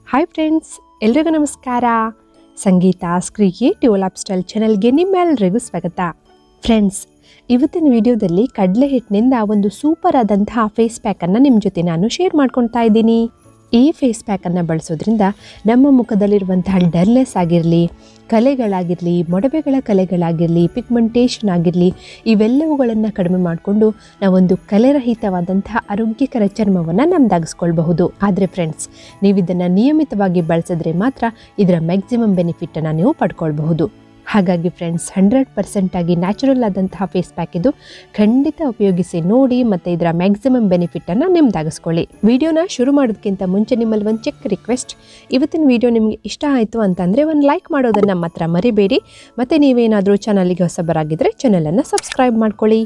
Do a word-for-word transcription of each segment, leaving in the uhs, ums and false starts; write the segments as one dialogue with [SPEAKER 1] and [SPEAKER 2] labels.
[SPEAKER 1] Hi friends, ಎಲ್ರಿಗೂ ನಮಸ್ಕಾರ. ಸಂಗೀತಾಸ್ creative life style ಚಾನೆಲ್ಗೆ ನಿಮ್ಮೆಲ್ಲರಿಗೂ ಸ್ವಾಗತ. ಫ್ರೆಂಡ್ಸ್, ಇವತ್ತಿನ ವಿಡಿಯೋದಲ್ಲಿ ಕಡಲೆ ಹಿಟ್ಟಿನಿಂದ ಒಂದು ಸೂಪರ್ ಆದಂತಹ ಫೇಸ್ ಪ್ಯಾಕನ್ನು ನಿಮ್ಮ ಜೊತೆ ನಾನು ಶೇರ್ ಮಾಡ್ಕೊಳ್ತಾ ಇದ್ದೀನಿ. ಈ ಫೇಸ್ ಪ್ಯಾಕನ್ನು ಬಳಸೋದ್ರಿಂದ ನಮ್ಮ ಮುಖದಲ್ಲಿರುವಂತಹ ಡಲ್ನೆಸ್ ಆಗಿರಲಿ, ಕಲೆಗಳಾಗಿರಲಿ, ಮೊಡವೆಗಳ ಕಲೆಗಳಾಗಿರಲಿ, ಪಿಗ್ಮೆಂಟೇಷನ್ ಆಗಿರಲಿ, ಇವೆಲ್ಲವುಗಳನ್ನು ಕಡಿಮೆ ಮಾಡಿಕೊಂಡು ನಾವೊಂದು ಕಲೆರಹಿತವಾದಂತಹ ಆರೋಗ್ಯಕರ ಚರ್ಮವನ್ನು ನಮ್ದಾಗಿಸ್ಕೊಳ್ಬಹುದು. ಆದರೆ ಫ್ರೆಂಡ್ಸ್, ನೀವು ಇದನ್ನು ನಿಯಮಿತವಾಗಿ ಬಳಸಿದ್ರೆ ಮಾತ್ರ ಇದರ ಮ್ಯಾಕ್ಸಿಮಮ್ ಬೆನಿಫಿಟನ್ನು ನೀವು ಪಡ್ಕೊಳ್ಬಹುದು. ಹಾಗಾಗಿ ಫ್ರೆಂಡ್ಸ್, ಹಂಡ್ರೆಡ್ ಪರ್ಸೆಂಟ್ ಆಗಿ ನ್ಯಾಚುರಲ್ ಆದಂತಹ ಫೇಸ್ ಪ್ಯಾಕ್ ಇದು. ಖಂಡಿತ ಉಪಯೋಗಿಸಿ ನೋಡಿ ಮತ್ತು ಇದರ ಮ್ಯಾಕ್ಸಿಮಮ್ ಬೆನಿಫಿಟನ್ನು ನಿಮ್ದಾಗಿಸ್ಕೊಳ್ಳಿ. ವಿಡಿಯೋನ ಶುರು ಮಾಡೋದಕ್ಕಿಂತ ಮುಂಚೆ ನಿಮ್ಮಲ್ಲಿ ಒಂದು ಚಿಕ್ಕ ರಿಕ್ವೆಸ್ಟ್. ಇವತ್ತಿನ ವಿಡಿಯೋ ನಿಮಗೆ ಇಷ್ಟ ಆಯಿತು ಅಂತಂದರೆ ಒಂದು ಲೈಕ್ ಮಾಡೋದನ್ನು ಮಾತ್ರ ಮರಿಬೇಡಿ. ಮತ್ತು ನೀವೇನಾದರೂ ಚಾನಲ್ಗೆ ಹೊಸಬರಾಗಿದ್ದರೆ ಚಾನಲನ್ನು ಸಬ್ಸ್ಕ್ರೈಬ್ ಮಾಡ್ಕೊಳ್ಳಿ.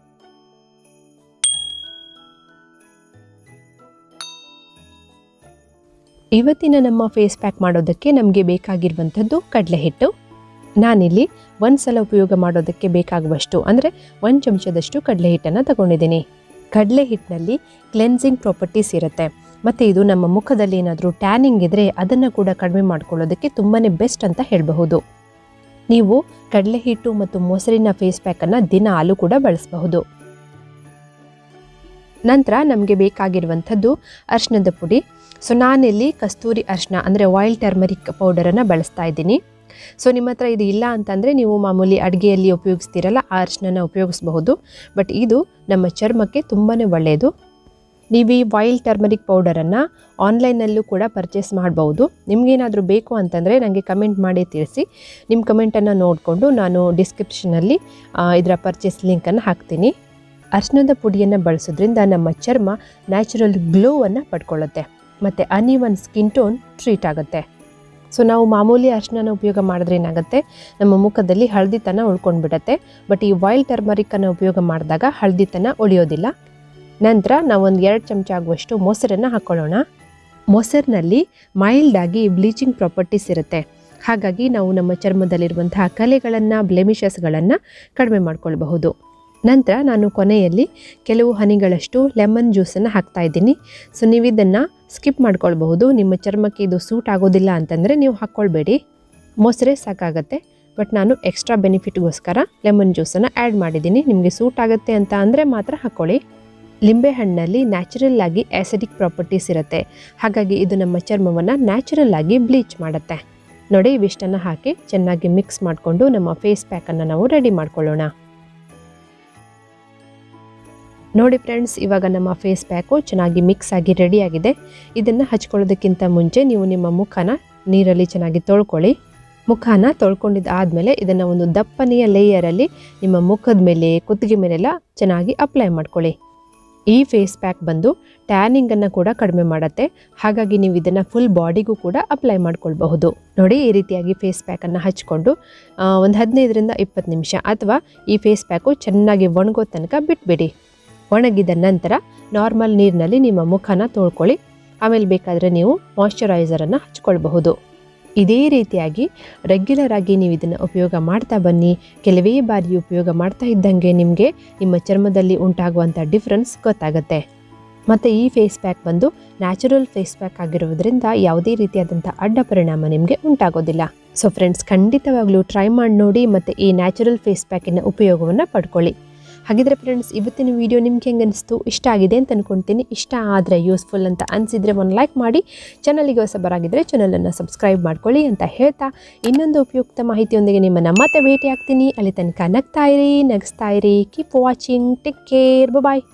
[SPEAKER 1] ಇವತ್ತಿನ ನಮ್ಮ ಫೇಸ್ ಪ್ಯಾಕ್ ಮಾಡೋದಕ್ಕೆ ನಮಗೆ ಬೇಕಾಗಿರುವಂಥದ್ದು ಕಡಲೆ ಹಿಟ್ಟು. ನಾನಿಲ್ಲಿ ಒಂದು ಸಲ ಉಪಯೋಗ ಮಾಡೋದಕ್ಕೆ ಬೇಕಾಗುವಷ್ಟು ಅಂದರೆ ಒಂದು ಚಮಚದಷ್ಟು ಕಡಲೆ ಹಿಟ್ಟನ್ನು ತಗೊಂಡಿದ್ದೀನಿ. ಕಡಲೆ ಹಿಟ್ಟಿನಲ್ಲಿ ಕ್ಲೆನ್ಸಿಂಗ್ ಪ್ರಾಪರ್ಟೀಸ್ ಇರುತ್ತೆ ಮತ್ತು ಇದು ನಮ್ಮ ಮುಖದಲ್ಲಿ ಏನಾದರೂ ಟ್ಯಾನಿಂಗ್ ಇದ್ದರೆ ಅದನ್ನು ಕೂಡ ಕಡಿಮೆ ಮಾಡ್ಕೊಳ್ಳೋದಕ್ಕೆ ತುಂಬಾ ಬೆಸ್ಟ್ ಅಂತ ಹೇಳಬಹುದು. ನೀವು ಕಡಲೆ ಹಿಟ್ಟು ಮತ್ತು ಮೊಸರಿನ ಫೇಸ್ ಪ್ಯಾಕನ್ನು ದಿನಾಲೂ ಕೂಡ ಬಳಸಬಹುದು. ನಂತರ ನಮಗೆ ಬೇಕಾಗಿರುವಂಥದ್ದು ಅರಿಶಿಣದ ಪುಡಿ. ಸೊ ನಾನಿಲ್ಲಿ ಕಸ್ತೂರಿ ಅರಿಶಿಣ ಅಂದರೆ ವೈಲ್ಡ್ ಟರ್ಮರಿಕ್ ಪೌಡರನ್ನು ಬಳಸ್ತಾ ಇದ್ದೀನಿ. ಸೊ ನಿಮ್ಮ ಹತ್ರ ಇದು ಇಲ್ಲ ಅಂತಂದರೆ ನೀವು ಮಾಮೂಲಿ ಅಡುಗೆಯಲ್ಲಿ ಉಪಯೋಗಿಸ್ತೀರಲ್ಲ ಆ ಅರಿಶಿನ ಉಪಯೋಗಿಸಬಹುದು. ಬಟ್ ಇದು ನಮ್ಮ ಚರ್ಮಕ್ಕೆ ತುಂಬಾ ಒಳ್ಳೆಯದು. ನೀವು ಈ ವೈಲ್ಡ್ ಟರ್ಮರಿಕ್ ಪೌಡರನ್ನು ಆನ್ಲೈನಲ್ಲೂ ಕೂಡ ಪರ್ಚೇಸ್ ಮಾಡ್ಬೋದು. ನಿಮಗೇನಾದರೂ ಬೇಕು ಅಂತಂದರೆ ನನಗೆ ಕಮೆಂಟ್ ಮಾಡಿ ತಿಳಿಸಿ. ನಿಮ್ಮ ಕಮೆಂಟನ್ನು ನೋಡಿಕೊಂಡು ನಾನು ಡಿಸ್ಕ್ರಿಪ್ಷನಲ್ಲಿ ಇದರ ಪರ್ಚೇಸ್ ಲಿಂಕನ್ನು ಹಾಕ್ತೀನಿ. ಅರಿಶಿಣದ ಪುಡಿಯನ್ನು ಬಳಸೋದ್ರಿಂದ ನಮ್ಮ ಚರ್ಮ ನ್ಯಾಚುರಲ್ ಗ್ಲೋವನ್ನು ಪಡ್ಕೊಳ್ಳುತ್ತೆ ಮತ್ತು ಅನ್ಇವನ್ ಸ್ಕಿನ್ ಟೋನ್ ಟ್ರೀಟ್ ಆಗುತ್ತೆ. ಸೊ ನಾವು ಮಾಮೂಲಿ ಅರಿಶಿನ ಉಪಯೋಗ ಮಾಡಿದ್ರೆ ಏನಾಗುತ್ತೆ, ನಮ್ಮ ಮುಖದಲ್ಲಿ ಹಳದಿತನ ಉಳ್ಕೊಂಡ್ಬಿಡತ್ತೆ. ಬಟ್ ಈ ವೈಲ್ಡ್ ಟರ್ಮರಿಕನ್ನು ಉಪಯೋಗ ಮಾಡಿದಾಗ ಹಳದಿತನ ಉಳಿಯೋದಿಲ್ಲ. ನಂತರ ನಾವೊಂದು ಎರಡು ಚಮಚ ಆಗುವಷ್ಟು ಮೊಸರನ್ನು ಹಾಕ್ಕೊಳ್ಳೋಣ. ಮೊಸರಿನಲ್ಲಿ ಮೈಲ್ಡಾಗಿ ಬ್ಲೀಚಿಂಗ್ ಪ್ರಾಪರ್ಟೀಸ್ ಇರುತ್ತೆ. ಹಾಗಾಗಿ ನಾವು ನಮ್ಮ ಚರ್ಮದಲ್ಲಿರುವಂತಹ ಕಲೆಗಳನ್ನು, ಬ್ಲೆಮಿಷಸ್ಗಳನ್ನು ಕಡಿಮೆ ಮಾಡ್ಕೊಳ್ಬಹುದು. ನಂತರ ನಾನು ಕೊನೆಯಲ್ಲಿ ಕೆಲವು ಹನಿಗಳಷ್ಟು ಲೆಮನ್ ಜ್ಯೂಸನ್ನು ಹಾಕ್ತಾ ಇದ್ದೀನಿ. ಸೊ ನೀವು ಇದನ್ನು ಸ್ಕಿಪ್ ಮಾಡ್ಕೊಳ್ಬಹುದು. ನಿಮ್ಮ ಚರ್ಮಕ್ಕೆ ಇದು ಸೂಟ್ ಆಗೋದಿಲ್ಲ ಅಂತಂದರೆ ನೀವು ಹಾಕ್ಕೊಳ್ಬೇಡಿ, ಮೊಸರೇ ಸಾಕಾಗತ್ತೆ. ಬಟ್ ನಾನು ಎಕ್ಸ್ಟ್ರಾ ಬೆನಿಫಿಟ್ಗೋಸ್ಕರ ಲೆಮನ್ ಜ್ಯೂಸನ್ನು ಆ್ಯಡ್ ಮಾಡಿದ್ದೀನಿ. ನಿಮಗೆ ಸೂಟ್ ಆಗುತ್ತೆ ಅಂತ ಅಂದರೆ ಮಾತ್ರ ಹಾಕ್ಕೊಳ್ಳಿ. ಲಿಂಬೆಹಣ್ಣಲ್ಲಿ ನ್ಯಾಚುರಲ್ ಆಗಿ ಆ್ಯಸಿಡಿಕ್ ಪ್ರಾಪರ್ಟೀಸ್ ಇರುತ್ತೆ. ಹಾಗಾಗಿ ಇದು ನಮ್ಮ ಚರ್ಮವನ್ನು ನ್ಯಾಚುರಲ್ ಆಗಿ ಬ್ಲೀಚ್ ಮಾಡುತ್ತೆ. ನೋಡಿ, ಇವಿಷ್ಟನ್ನು ಹಾಕಿ ಚೆನ್ನಾಗಿ ಮಿಕ್ಸ್ ಮಾಡಿಕೊಂಡು ನಮ್ಮ ಫೇಸ್ ಪ್ಯಾಕನ್ನು ನಾವು ರೆಡಿ ಮಾಡ್ಕೊಳ್ಳೋಣ. ನೋಡಿ ಫ್ರೆಂಡ್ಸ್, ಇವಾಗ ನಮ್ಮ ಫೇಸ್ ಪ್ಯಾಕು ಚೆನ್ನಾಗಿ ಮಿಕ್ಸ್ ಆಗಿ ರೆಡಿಯಾಗಿದೆ. ಇದನ್ನು ಹಚ್ಕೊಳ್ಳೋದಕ್ಕಿಂತ ಮುಂಚೆ ನೀವು ನಿಮ್ಮ ಮುಖನ ನೀರಲ್ಲಿ ಚೆನ್ನಾಗಿ ತೊಳ್ಕೊಳ್ಳಿ. ಮುಖನ ತೊಳ್ಕೊಂಡಿದ್ದು ಆದಮೇಲೆ ಇದನ್ನು ಒಂದು ದಪ್ಪನೆಯ ಲೇಯರಲ್ಲಿ ನಿಮ್ಮ ಮುಖದ ಮೇಲೆ, ಕುತ್ತಿಗೆ ಮೇಲೆಲ್ಲ ಚೆನ್ನಾಗಿ ಅಪ್ಲೈ ಮಾಡ್ಕೊಳ್ಳಿ. ಈ ಫೇಸ್ ಪ್ಯಾಕ್ ಬಂದು ಟ್ಯಾನಿಂಗನ್ನು ಕೂಡ ಕಡಿಮೆ ಮಾಡುತ್ತೆ. ಹಾಗಾಗಿ ನೀವು ಇದನ್ನು ಫುಲ್ ಬಾಡಿಗೂ ಕೂಡ ಅಪ್ಲೈ ಮಾಡ್ಕೊಳ್ಬಹುದು. ನೋಡಿ, ಈ ರೀತಿಯಾಗಿ ಫೇಸ್ ಪ್ಯಾಕನ್ನು ಹಚ್ಕೊಂಡು ಒಂದು ಹದಿನೈದರಿಂದ ಇಪ್ಪತ್ತು ನಿಮಿಷ ಅಥವಾ ಈ ಫೇಸ್ ಪ್ಯಾಕು ಚೆನ್ನಾಗಿ ಒಣಗೋ ತನಕ ಬಿಟ್ಬಿಡಿ. ಒಣಗಿದ ನಂತರ ನಾರ್ಮಲ್ ನೀರಿನಲ್ಲಿ ನಿಮ್ಮ ಮುಖನ ತೊಳ್ಕೊಳ್ಳಿ. ಆಮೇಲೆ ಬೇಕಾದರೆ ನೀವು ಮಾಯ್ಶ್ಚರೈಸರನ್ನು ಹಚ್ಕೊಳ್ಬಹುದು. ಇದೇ ರೀತಿಯಾಗಿ ರೆಗ್ಯುಲರ್ ಆಗಿ ನೀವು ಇದನ್ನು ಉಪಯೋಗ ಮಾಡ್ತಾ ಬನ್ನಿ. ಕೆಲವೇ ಬಾರಿ ಉಪಯೋಗ ಮಾಡ್ತಾ ಇದ್ದಂಗೆ ನಿಮಗೆ ನಿಮ್ಮ ಚರ್ಮದಲ್ಲಿ ಉಂಟಾಗುವಂಥ ಡಿಫ್ರೆನ್ಸ್ ಗೊತ್ತಾಗುತ್ತೆ. ಮತ್ತು ಈ ಫೇಸ್ ಪ್ಯಾಕ್ ಬಂದು ನ್ಯಾಚುರಲ್ ಫೇಸ್ ಪ್ಯಾಕ್ ಆಗಿರೋದ್ರಿಂದ ಯಾವುದೇ ರೀತಿಯಾದಂಥ ಅಡ್ಡ ಪರಿಣಾಮ ನಿಮಗೆ ಉಂಟಾಗೋದಿಲ್ಲ. ಸೊ ಫ್ರೆಂಡ್ಸ್, ಖಂಡಿತವಾಗ್ಲೂ ಟ್ರೈ ಮಾಡಿ ನೋಡಿ ಮತ್ತು ಈ ನ್ಯಾಚುರಲ್ ಫೇಸ್ ಪ್ಯಾಕಿನ ಉಪಯೋಗವನ್ನು ಪಡ್ಕೊಳ್ಳಿ. ಹಾಗಿದ್ರೆ ಫ್ರೆಂಡ್ಸ್, ಇವತ್ತಿನ ವಿಡಿಯೋ ನಿಮ್ಗೆ ಹೆಂಗೆ ಅನಿಸ್ತು? ಇಷ್ಟ ಆಗಿದೆ ಅಂತ ಅಂದ್ಕೊಳ್ತೀನಿ. ಇಷ್ಟ ಆದರೆ ಯೂಸ್ಫುಲ್ ಅಂತ ಅನಿಸಿದರೆ ಒಂದು ಲೈಕ್ ಮಾಡಿ. ಚಾನಲಿಗೆ ಹೊಸಬರಾಗಿದ್ದರೆ ಚಾನಲನ್ನು ಸಬ್ಸ್ಕ್ರೈಬ್ ಮಾಡ್ಕೊಳ್ಳಿ ಅಂತ ಹೇಳ್ತಾ ಇನ್ನೊಂದು ಉಪಯುಕ್ತ ಮಾಹಿತಿಯೊಂದಿಗೆ ನಿಮ್ಮನ್ನು ಮತ್ತೆ ಭೇಟಿ ಆಗ್ತೀನಿ. ಅಲ್ಲಿ ತನಕ ನಗ್ತಾ ಇರಿ, ನಗಿಸ್ತಾ ಇರಿ. Keep watching. Take care. ಬಾಯ್.